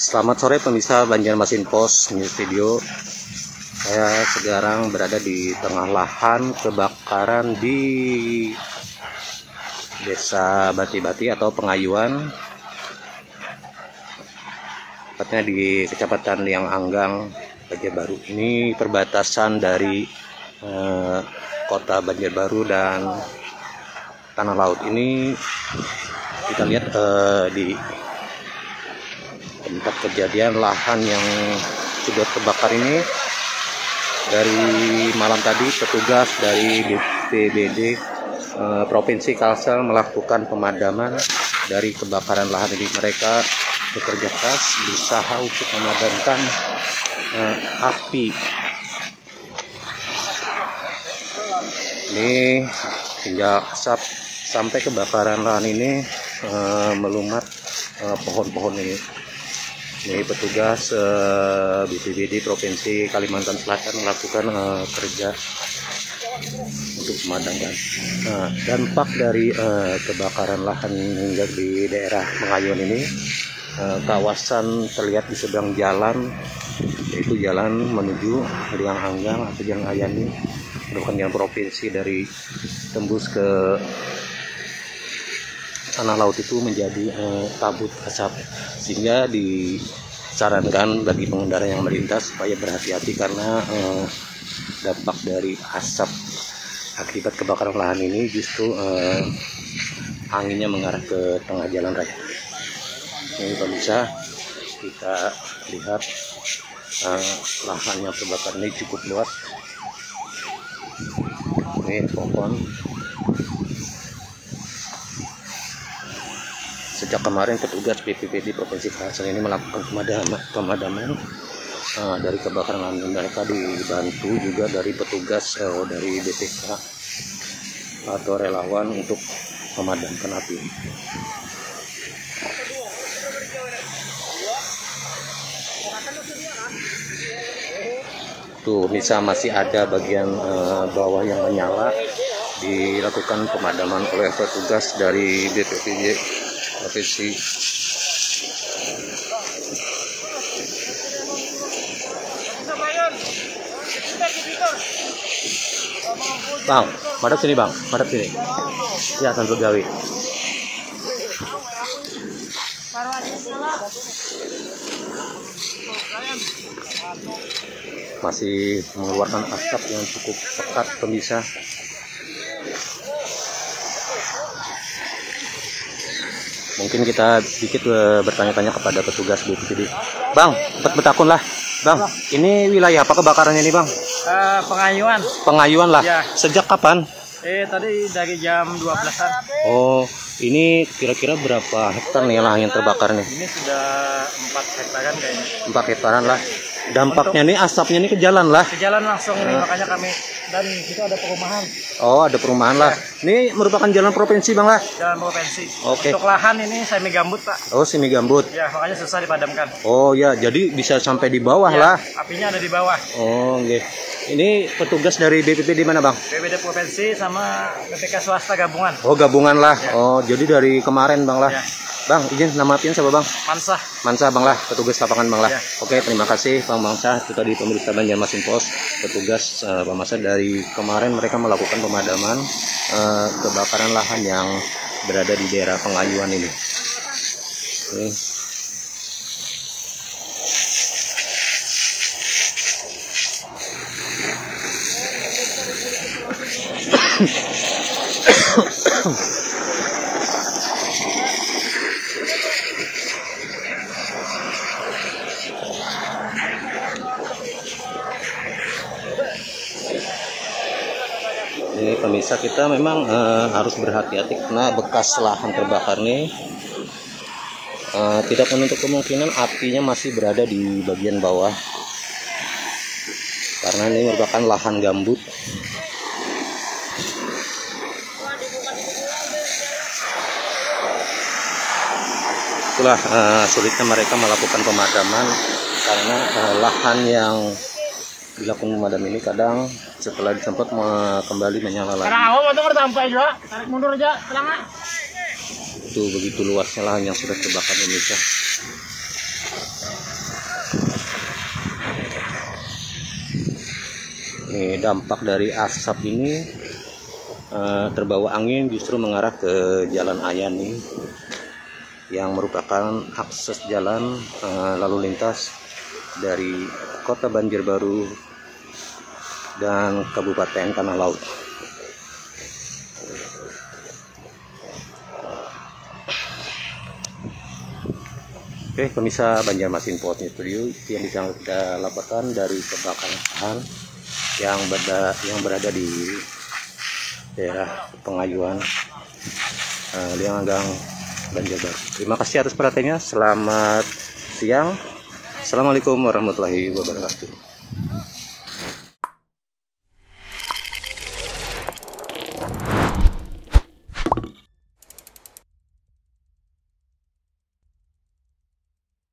Selamat sore pemirsa Banjarmasin Post News Video. Saya sekarang berada di tengah lahan kebakaran di Desa Bati-Bati atau Pengayuan, tepatnya di Kecamatan Liang Anggang, Banjarbaru. Ini perbatasan dari kota Banjarbaru dan Tanah Laut. Ini kita lihat di tempat kejadian lahan yang sudah terbakar ini. Dari malam tadi petugas dari BPBD Provinsi Kalsel melakukan pemadaman dari kebakaran lahan ini. Mereka bekerja keras berusaha untuk memadamkan api. Ini hingga asap sampai kebakaran lahan ini melumat pohon-pohon ini. Ini petugas BPBD Provinsi Kalimantan Selatan melakukan kerja untuk memadamkan. Dampak dari kebakaran lahan hingga di daerah Pengayuan ini, kawasan terlihat di seberang jalan, yaitu jalan menuju Liang Anggang atau Jalan Ayani, merupakan jalan provinsi dari tembus ke Tanah Laut itu menjadi kabut asap, sehingga disarankan bagi pengendara yang melintas supaya berhati-hati karena dampak dari asap akibat kebakaran lahan ini justru anginnya mengarah ke tengah jalan raya. Ini pemirsa, kita lihat lahan yang terbakar ini cukup luas. Ini pohon. Sejak kemarin petugas BPBD Provinsi Kalsel ini melakukan pemadaman dari kebakaran lahan. Mereka dibantu juga dari petugas dari BPK atau relawan untuk memadamkan api. Tuh bisa masih ada bagian bawah yang menyala. Dilakukan pemadaman oleh petugas dari BPBD Provinsi. Bang, madep sini bang, madep sini. Ya, Santo Gawi. Masih mengeluarkan asap yang cukup pekat pemirsa. Mungkin kita sedikit bertanya-tanya kepada petugas BPBD. Bang, betakun lah. Bang, ini wilayah apa kebakarannya ini bang? Pengayuan. Pengayuan lah. Ya. Sejak kapan? Tadi dari jam 12-an. Oh, ini kira-kira berapa hektar nih lahan yang terbakar nih? Ini sudah 4 hektaran kayaknya. 4 hektaran lah. Dampaknya nih, asapnya nih ke jalan lah. Ke jalan langsung ini, makanya kami. Dan itu ada perumahan. Oh, ada perumahan lah. Ini merupakan jalan provinsi bang lah? Jalan provinsi. Oke. Untuk lahan ini semi gambut pak. Oh, semi gambut. Ya, makanya susah dipadamkan. Oh ya, jadi bisa sampai di bawah lah. Apinya ada di bawah. Oh, oke. Ini petugas dari BPBD mana bang? BPBD Provinsi sama BPK swasta gabungan. Oh, gabungan lah. Ya. Oh, jadi dari kemarin bang lah. Ya. Bang, izin nama apian siapa bang? Mansah. Mansah bang lah, petugas lapangan bang lah. Ya. Oke, terima kasih bang Mansah. Itu tadi pemirsa Banjarmasin Post, petugas pemasar dari kemarin mereka melakukan pemadaman kebakaran lahan yang berada di daerah Pengayuan ini. Oke. Ini pemirsa, kita memang harus berhati-hati karena bekas lahan terbakar nih tidak menutup kemungkinan apinya masih berada di bagian bawah karena ini merupakan lahan gambut. Itulah sulitnya mereka melakukan pemadaman karena lahan yang dilakukan pemadam ini kadang setelah disemprot kembali menyala lagi. Tarik mundur aja, tenang. Itu begitu luasnya lahan yang sudah terbakar Indonesia. Ini dampak dari asap ini, terbawa angin justru mengarah ke Jalan Ayan nih, yang merupakan akses jalan lalu lintas dari Kota Banjarbaru dan Kabupaten Tanah Laut. Oke, pemirsa Banjarmasin Studio, yang bisa kita laporkan dari kebakaran yang berada di daerah Pengayuan, Lianggang, Banjarbaru. Terima kasih atas perhatiannya. Selamat siang. Assalamualaikum warahmatullahi wabarakatuh.